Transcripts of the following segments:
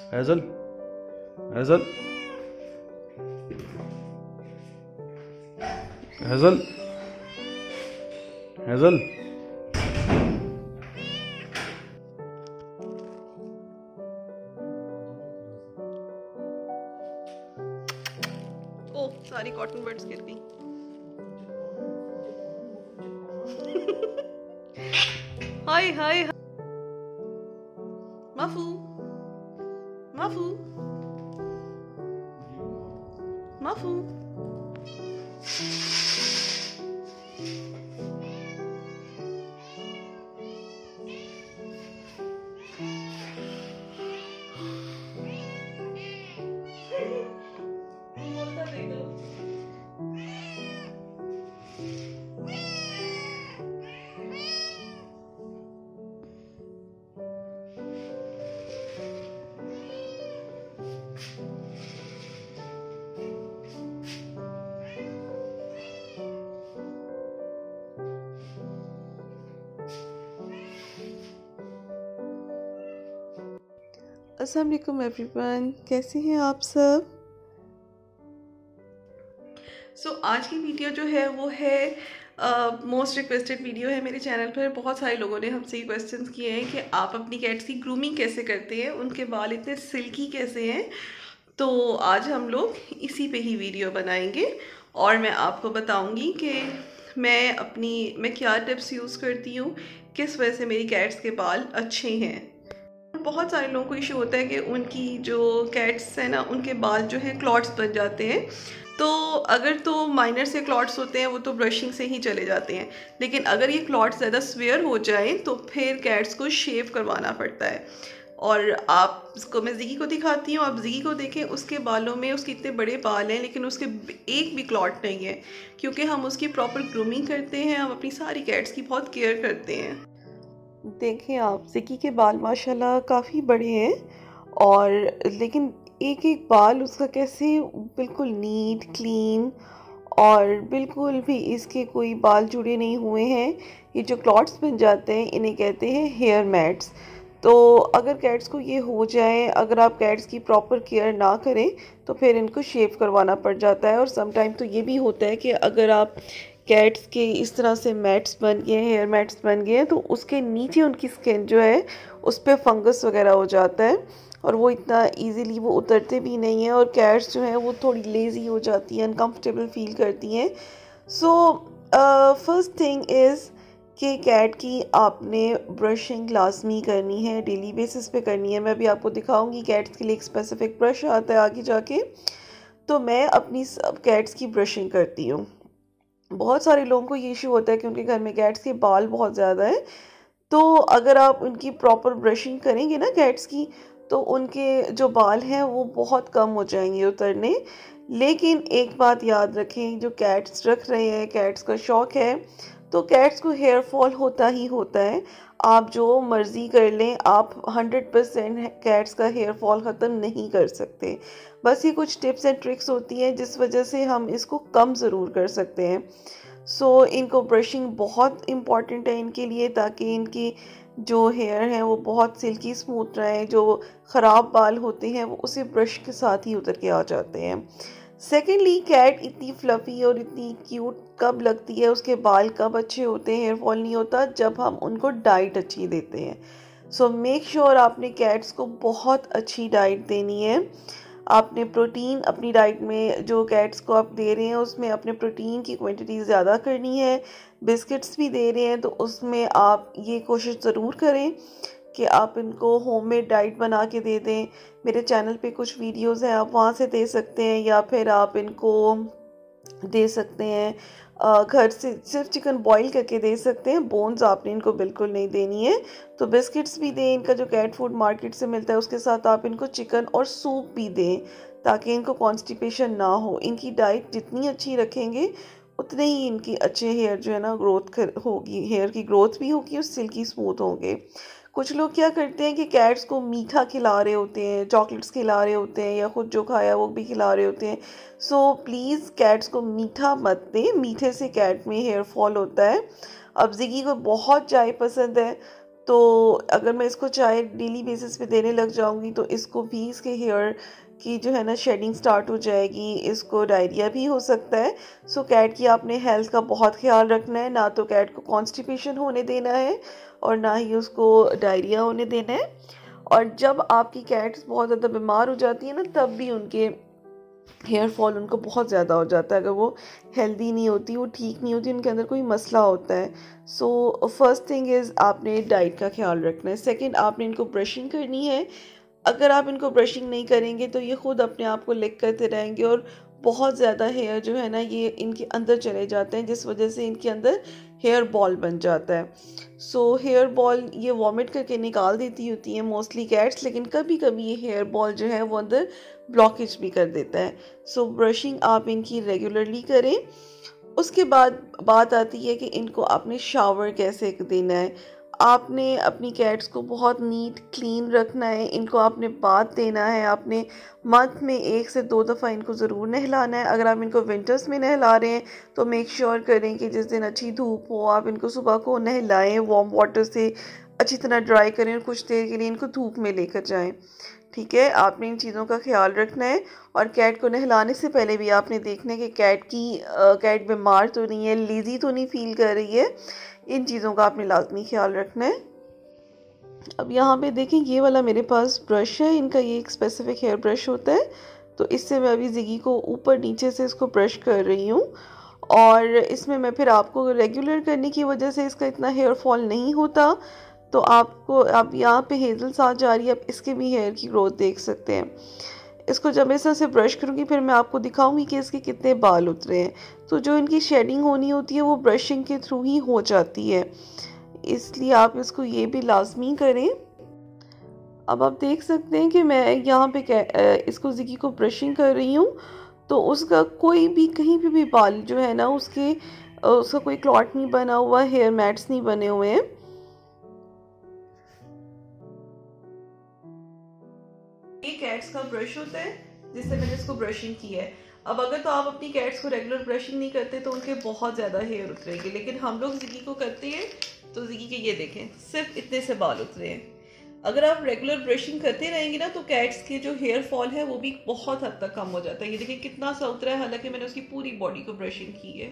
Hassle, Hazel, Hazel, Hazel. Oh sorry cotton birds गिर गई। हाय हाय माफू, माफू, माफू। अस्सलाम वालेकुम एवरीवन, कैसे हैं आप सब। आज की वीडियो जो है वो है मोस्ट रिक्वेस्टेड वीडियो है मेरे चैनल पर। बहुत सारे लोगों ने हमसे क्वेश्चंस किए हैं कि आप अपनी कैट्स की ग्रूमिंग कैसे करते हैं, उनके बाल इतने सिल्की कैसे हैं। तो आज हम लोग इसी पे ही वीडियो बनाएंगे और मैं आपको बताऊंगी कि मैं क्या टिप्स यूज़ करती हूँ, किस वजह से मेरी कैट्स के बाल अच्छे हैं। बहुत सारे लोगों को इशू होता है कि उनकी जो कैट्स हैं ना, उनके बाल जो है क्लॉट्स बन जाते हैं। तो अगर तो माइनर से क्लॉट्स होते हैं वो तो ब्रशिंग से ही चले जाते हैं, लेकिन अगर ये क्लॉट्स ज़्यादा स्वेयर हो जाए तो फिर कैट्स को शेव करवाना पड़ता है। और आप इसको मैं ज़िगी को दिखाती हूँ, आप ज़िगी को देखें, उसके बालों में उसके इतने बड़े बाल हैं लेकिन उसके एक भी क्लॉट नहीं है, क्योंकि हम उसकी प्रॉपर ग्रूमिंग करते हैं, हम अपनी सारी कैट्स की बहुत केयर करते हैं। देखें आप, ज़िगी के बाल माशाल्लाह काफ़ी बड़े हैं, और लेकिन एक एक बाल उसका कैसे बिल्कुल नीट क्लीन, और बिल्कुल भी इसके कोई बाल जुड़े नहीं हुए हैं। ये जो क्लॉट्स बन जाते हैं इन्हें कहते हैं हेयर मैट्स। तो अगर कैट्स को ये हो जाए, अगर आप कैट्स की प्रॉपर केयर ना करें तो फिर इनको शेव करवाना पड़ जाता है। और समटाइम तो ये भी होता है कि अगर आप कैट्स के इस तरह से मैट्स बन गए, हेयर मैट्स बन गए हैं, तो उसके नीचे उनकी स्किन जो है उस पर फंगस वगैरह हो जाता है और वो इतना इजीली वो उतरते भी नहीं है, और कैट्स जो हैं वो थोड़ी लेज़ी हो जाती हैं, अनकंफर्टेबल फील करती हैं। सो फर्स्ट थिंग इज़ कि कैट की आपने ब्रशिंग लाजमी करनी है, डेली बेसिस पे करनी है। मैं भी आपको दिखाऊंगी, कैट्स के लिए एक स्पेसिफिक ब्रश आता है आगे जाके। तो मैं अपनी सब कैट्स की ब्रशिंग करती हूँ। बहुत सारे लोगों को ये इशू होता है कि उनके घर में कैट्स के बाल बहुत ज़्यादा हैं, तो अगर आप उनकी प्रॉपर ब्रशिंग करेंगे ना कैट्स की, तो उनके जो बाल हैं वो बहुत कम हो जाएंगे उतरने। लेकिन एक बात याद रखें, जो कैट्स रख रहे हैं, कैट्स का शौक़ है, तो कैट्स को हेयर फॉल होता ही होता है। आप जो मर्ज़ी कर लें, आप 100% कैट्स का हेयर फॉल ख़त्म नहीं कर सकते। बस ये कुछ टिप्स एंड ट्रिक्स होती हैं जिस वजह से हम इसको कम ज़रूर कर सकते हैं। सो इनको ब्रशिंग बहुत इम्पॉर्टेंट है इनके लिए, ताकि इनकी जो हेयर हैं वो बहुत सिल्की स्मूथ रहें। जो ख़राब बाल होते हैं वो उसे ब्रश के साथ ही उतर के आ जाते हैं। सेकेंडली, कैट इतनी फ्लफ़ी और इतनी क्यूट कब लगती है, उसके बाल कब अच्छे होते हैं, हेयर फॉल नहीं होता, जब हम उनको डाइट अच्छी देते हैं। सो मेक श्योर आपने कैट्स को बहुत अच्छी डाइट देनी है। आपने प्रोटीन अपनी डाइट में, जो कैट्स को आप दे रहे हैं उसमें अपने प्रोटीन की क्वांटिटी ज़्यादा करनी है। बिस्किट्स भी दे रहे हैं तो उसमें आप ये कोशिश ज़रूर करें कि आप इनको होममेड डाइट बना के दे दें। मेरे चैनल पे कुछ वीडियोस हैं, आप वहाँ से दे सकते हैं, या फिर आप इनको दे सकते हैं घर से सिर्फ चिकन बॉईल करके दे सकते हैं। बोन्स आपने इनको बिल्कुल नहीं देनी है। तो बिस्किट्स भी दें, इनका जो कैट फूड मार्केट से मिलता है उसके साथ आप इनको चिकन और सूप भी दें, ताकि इनको कॉन्स्टिपेशन ना हो। इनकी डाइट जितनी अच्छी रखेंगे उतने ही इनकी अच्छे हेयर जो है ना ग्रोथ होगी, हेयर की ग्रोथ भी होगी और सिल्की स्मूथ होंगे। कुछ लोग क्या करते हैं कि कैट्स को मीठा खिला रहे होते हैं, चॉकलेट्स खिला रहे होते हैं, या खुद जो खाया वो भी खिला रहे होते हैं। सो प्लीज़ कैट्स को मीठा मत दें, मीठे से कैट में हेयर फॉल होता है। अब ज़िगी को बहुत चाय पसंद है, तो अगर मैं इसको चाहे डेली बेसिस पे देने लग जाऊंगी तो इसको भी इसके हेयर की जो है ना शेडिंग स्टार्ट हो जाएगी, इसको डायरिया भी हो सकता है। सो कैट की आपने हेल्थ का बहुत ख्याल रखना है, ना तो कैट को कॉन्स्टिपेशन होने देना है और ना ही उसको डायरिया होने देना है। और जब आपकी कैट्स बहुत ज़्यादा बीमार हो जाती है ना, तब भी उनके हेयर फॉल उनको बहुत ज़्यादा हो जाता है। अगर वो हेल्दी नहीं होती, वो ठीक नहीं होती, उनके अंदर कोई मसला होता है। सो फर्स्ट थिंग इज़ आपने डाइट का ख्याल रखना है। सेकंड, आपने इनको ब्रशिंग करनी है। अगर आप इनको ब्रशिंग नहीं करेंगे तो ये ख़ुद अपने आप को लिक करते रहेंगे और बहुत ज़्यादा हेयर जो है ना ये इनके अंदर चले जाते हैं, जिस वजह से इनके अंदर हेयर बॉल बन जाता है। सो हेयर बॉल ये वॉमिट करके निकाल देती होती हैं मोस्टली कैट्स, लेकिन कभी कभी ये हेयर बॉल जो है वो अंदर ब्लॉकेज भी कर देता है। सो ब्रशिंग आप इनकी रेगुलरली करें। उसके बाद बात आती है कि इनको आपने शावर कैसे देना है। आपने अपनी कैट्स को बहुत नीट क्लीन रखना है, इनको आपने बाथ देना है, आपने मंथ में 1 से 2 दफ़ा इनको ज़रूर नहलाना है। अगर आप इनको विंटर्स में नहला रहे हैं तो मेक श्योर करें कि जिस दिन अच्छी धूप हो आप इनको सुबह को नहलाएं, वार्म वाटर से अच्छी तरह ड्राई करें और कुछ देर के लिए इनको धूप में लेकर जाएं। ठीक है, आपने इन चीज़ों का ख्याल रखना है। और कैट को नहलाने से पहले भी आपने देखना है कि कैट बीमार तो नहीं है, लेज़ी तो नहीं फील कर रही है। इन चीज़ों का आपने लाजमी ख्याल रखना है। अब यहाँ पे देखें, ये वाला मेरे पास ब्रश है, इनका ये एक स्पेसिफिक हेयर ब्रश होता है। तो इससे मैं अभी जिगी को ऊपर नीचे से इसको ब्रश कर रही हूँ। और इसमें मैं फिर आपको रेगुलर करने की वजह से इसका इतना हेयर फॉल नहीं होता। तो आप यहाँ पे हेज़ल साथ जा रही है, आप इसके भी हेयर की ग्रोथ देख सकते हैं। इसको जब मैं इस तरह से ब्रश करूँगी फिर मैं आपको दिखाऊंगी कि इसके कितने बाल उतरे हैं। तो जो इनकी शेडिंग होनी होती है वो ब्रशिंग के थ्रू ही हो जाती है, इसलिए आप इसको ये भी लाजमी करें। अब आप देख सकते हैं कि मैं यहाँ पे इसको जिगी को ब्रशिंग कर रही हूँ, तो उसका कोई भी कहीं पे भी बाल जो है ना उसका कोई क्लॉट नहीं बना हुआ, हेयर मैट्स नहीं बने हुए हैं। ये कैट्स का ब्रश होता है जिससे मैंने इसको ब्रशिंग की है। अब अगर तो आप अपनी कैट्स को रेगुलर ब्रशिंग नहीं करते तो उनके बहुत ज़्यादा हेयर उतरेंगे, लेकिन हम लोग जिगी को करते हैं तो जिगी के ये देखें सिर्फ इतने से बाल उतरे हैं। अगर आप रेगुलर ब्रशिंग करते रहेंगे ना तो कैट्स के जो हेयर फॉल है वो भी बहुत हद तक कम हो जाता है। ये देखिए कितना सा उतरा है, हालांकि मैंने उसकी पूरी बॉडी को ब्रशिंग की है।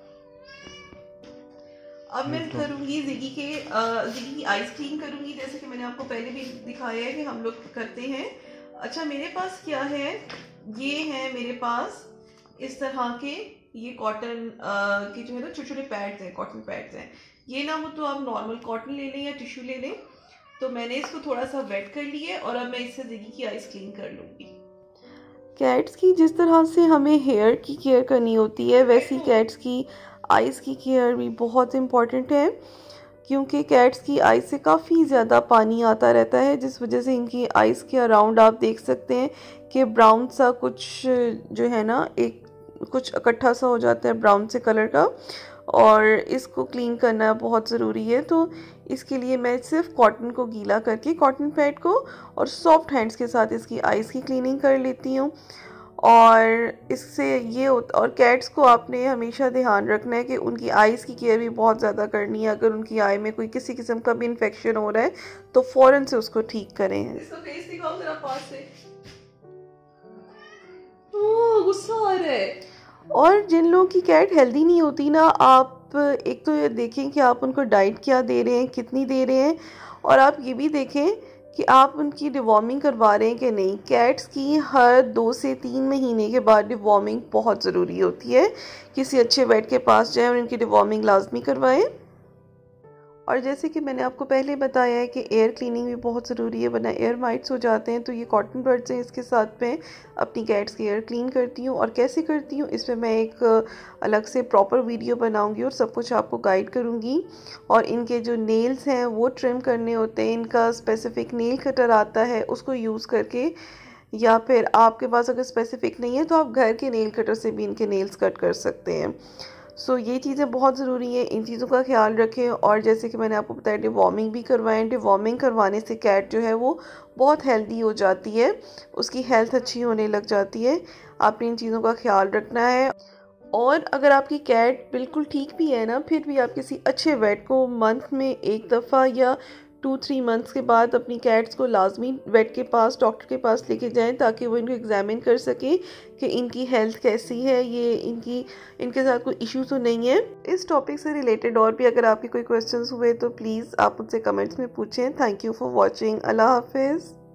अब मैं करूँगी जिगी की आइस क्लीन करूँगी, जैसे कि मैंने आपको पहले भी दिखाया है कि हम लोग करते हैं। अच्छा, मेरे पास क्या है, ये है मेरे पास इस तरह के ये कॉटन के जो है ना छोटे छोटे पैड्स हैं, कॉटन पैड्स हैं। ये ना हो तो आप नॉर्मल कॉटन ले लें या टिश्यू ले लें। तो मैंने इसको थोड़ा सा वेट कर लिया है और अब मैं इससे जिगी की आइस क्लीन कर लूँगी। कैट्स की जिस तरह से हमें हेयर की केयर करनी होती है, वैसी कैट्स की आइज़ की केयर भी बहुत इम्पॉर्टेंट है, क्योंकि कैट्स की आइज़ से काफ़ी ज़्यादा पानी आता रहता है, जिस वजह से इनकी आइज़ के अराउंड आप देख सकते हैं कि ब्राउन सा कुछ जो है ना एक कुछ इकट्ठा सा हो जाता है ब्राउन से कलर का, और इसको क्लीन करना बहुत ज़रूरी है। तो इसके लिए मैं सिर्फ कॉटन को गीला करके कॉटन पैड को और सॉफ्ट हैंड्स के साथ इसकी आइज़ की क्लीनिंग कर लेती हूँ। और इससे ये और कैट्स को आपने हमेशा ध्यान रखना है कि उनकी आइज़ की केयर भी बहुत ज़्यादा करनी है। अगर उनकी आई में कोई किसी किस्म का भी इन्फेक्शन हो रहा है तो फ़ौरन से उसको ठीक करें। इसका फेस दिखाओ जरा पास से। गुस्सा आ रहा है। और जिन लोगों की कैट हेल्दी नहीं होती ना, आप एक तो ये देखें कि आप उनको डाइट क्या दे रहे हैं, कितनी दे रहे हैं, और आप ये भी देखें कि आप उनकी डिवॉर्मिंग करवा रहे हैं कि नहीं। कैट्स की हर 2 से 3 महीने के बाद डिवॉर्मिंग बहुत ज़रूरी होती है। किसी अच्छे वेट के पास जाएं और इनकी डिवॉर्मिंग लाजमी करवाएं। और जैसे कि मैंने आपको पहले बताया है कि एयर क्लीनिंग भी बहुत ज़रूरी है, वरना एयर माइट्स हो जाते हैं। तो ये कॉटन बड्स हैं, इसके साथ मैं अपनी कैट्स की एयर क्लीन करती हूँ। और कैसे करती हूँ इस पर मैं एक अलग से प्रॉपर वीडियो बनाऊँगी और सब कुछ आपको गाइड करूँगी। और इनके जो नेल्स हैं वो ट्रिम करने होते हैं, इनका स्पेसिफ़िक नेल कटर आता है, उसको यूज़ करके, या फिर आपके पास अगर स्पेसिफ़िक नहीं है तो आप घर के नेल कटर से भी इनके नेल्स कट कर सकते हैं। सो ये चीज़ें बहुत ज़रूरी हैं, इन चीज़ों का ख्याल रखें। और जैसे कि मैंने आपको बताया, डिवॉर्मिंग भी करवाएं। डिवॉर्मिंग करवाने से कैट जो है वो बहुत हेल्दी हो जाती है, उसकी हेल्थ अच्छी होने लग जाती है। आपने इन चीज़ों का ख्याल रखना है। और अगर आपकी कैट बिल्कुल ठीक भी है ना, फिर भी आप किसी अच्छे वेट को मंथ में 1 दफ़ा या 2-3 मंथ्स के बाद अपनी कैट्स को लाजमी वेट के पास, डॉक्टर के पास लेके जाएं ताकि वो इनको एग्जामिन कर सकें कि इनकी हेल्थ कैसी है, ये इनके साथ कोई इशू तो नहीं है। इस टॉपिक से रिलेटेड और भी अगर आपके कोई क्वेश्चंस हुए तो प्लीज़ आप मुझसे कमेंट्स में पूछें। Thank you for watching. अल्लाह हाफिज़।